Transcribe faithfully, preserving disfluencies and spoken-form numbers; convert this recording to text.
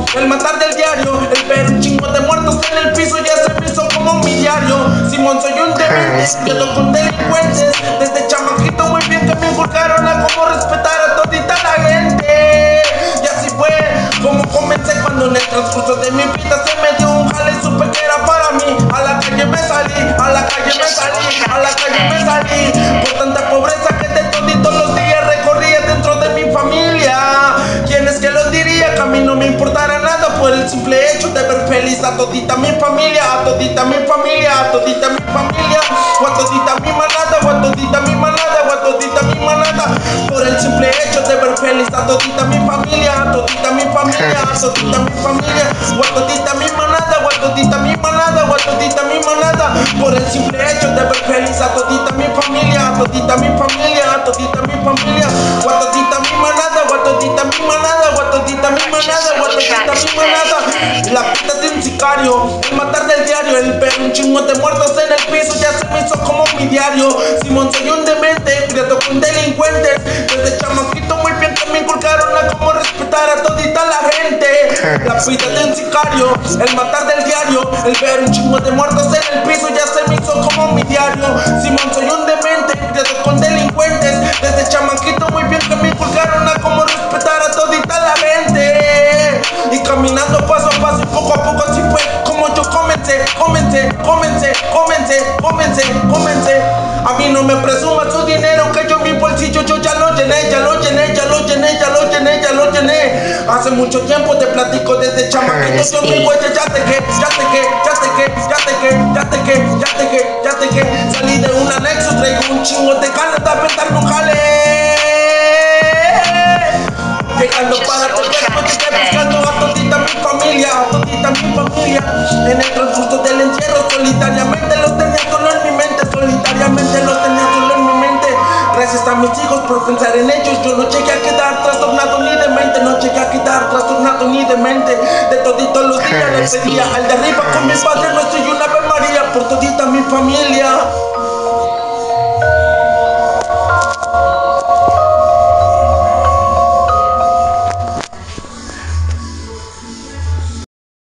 sicario, el matar del diario, el ver un chingo de muertos en el piso ya se me hizo como mi diario. Simón, soy un demente, quedo con delincuentes. Desde chamaquito muy bien que me inculcaron a cómo respetar a todita la gente. Y así fue como comencé cuando en el transcurso de mi vida se me dio un jale y supe que era para mí. A la calle me salí, a la calle me salí, a la calle me salí. Por tanta pobreza que de toditos los días recorría dentro de mi familia. ¿Quién es que lo diría? Que a mí no me importara nada por el simple hecho de ver feliz a todita mi familia, a todita mi familia, a todita mi familia, o a todita mi manada, o a todita mi manada, o a todita mi manada. Por el simple hecho de ver feliz a todita mi familia, a todita mi familia, a todita mi familia, o a todita mi manada, o a todita mi manada, o a todita mi manada. Por el simple hecho de ver feliz a todita mi familia, a todita mi familia, a todita mi familia, o a todita mi manada, o a todita mi manada, o a todita mi manada, o a todita mi manada. La puta de un sicario, el matar del diario, el ver un chingo de muertos en el piso ya se me hizo como mi diario. Simón, soy un demente, criado con delincuentes. Desde chamaquito muy bien que me inculcaron a cómo respetar a todita la gente. La vida de un sicario, el matar del diario, el ver un chingo de muertos en el piso ya se me hizo como mi diario. Simón, soy un demente, criado con delincuentes. Desde chamaquito muy bien que me inculcaron a cómo respetar a todita la gente. Y caminando paso a paso y poco a poco así fue como yo comencé, comencé, comencé, comencé, comencé, comencé. A mí no me presuma su dinero que yo mi bolsillo yo ya lo llené, ya lo llené, ya lo llené, ya lo llené, ya lo llené. Hace mucho tiempo te platico desde chamaquito yo mi huella ya te que, ya te que, ya te que, ya te que, ya te que, ya te que, ya te que. Salí de un anexo, traigo un chingo de ganas de apretar un jale. Llegando para tu cuerpo, te estoy buscando a todita mi familia, a todita mi familia. En el transcurso del encierro, solitariamente los tenía solo en mi mente, solitariamente los tenía solo en mi mente. Gracias a mis hijos por pensar en ellos, yo no llegué a quedar trastornado ni de mente, no llegué a quedar trastornado ni de mente. De toditos los días le pedía al de arriba con mi padre nuestro y una Ave María por todita mi familia.